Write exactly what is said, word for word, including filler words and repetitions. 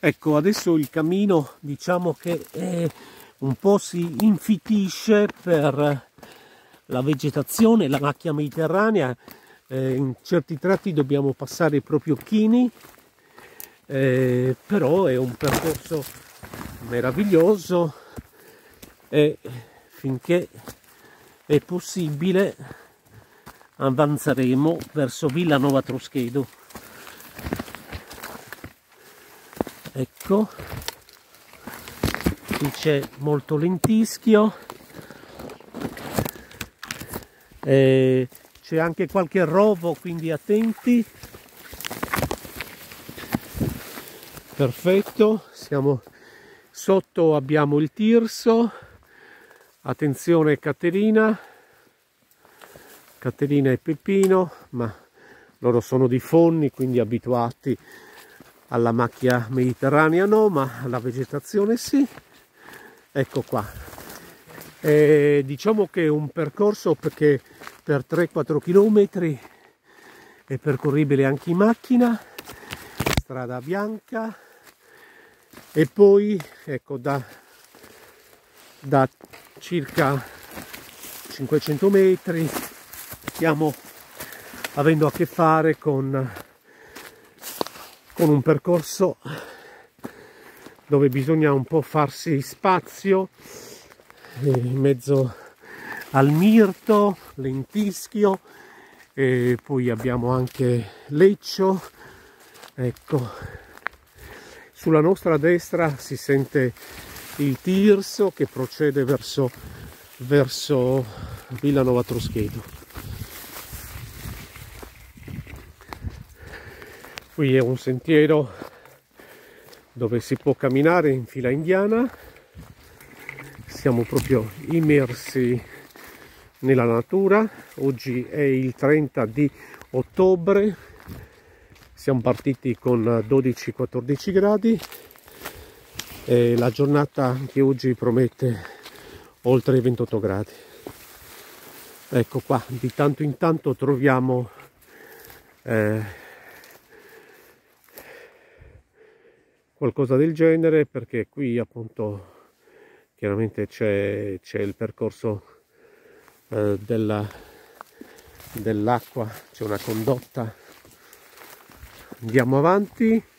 Ecco, adesso il cammino diciamo che è, un po' si infitisce per la vegetazione, la macchia mediterranea. Eh, in certi tratti dobbiamo passare proprio chini, eh, però è un percorso meraviglioso e finché è possibile avanzeremo verso Villanova Troschedo. Ecco, qui c'è molto lentischio, eh, c'è anche qualche rovo, quindi attenti. Perfetto, siamo sotto, abbiamo il Tirso. Attenzione Caterina, Caterina e Peppino, ma loro sono di Fonni, quindi abituati alla macchia mediterranea no, ma alla vegetazione sì. Ecco qua. E diciamo che è un percorso perché per tre quattro chilometri è percorribile anche in macchina, strada bianca, e poi ecco da, da circa cinquecento metri stiamo avendo a che fare con, con un percorso dove bisogna un po' farsi spazio in mezzo al mirto, lentischio, e poi abbiamo anche Leccio. Ecco, sulla nostra destra si sente il Tirso che procede verso, verso Villanova Troschedo. Qui è un sentiero dove si può camminare in fila indiana, siamo proprio immersi nella natura. Oggi è il trenta di ottobre, siamo partiti con dodici quattordici gradi e la giornata anche oggi promette oltre i ventotto gradi. Ecco qua, di tanto in tanto troviamo eh, qualcosa del genere, perché qui appunto chiaramente c'è il percorso eh, della dell'acqua, c'è una condotta. Andiamo avanti.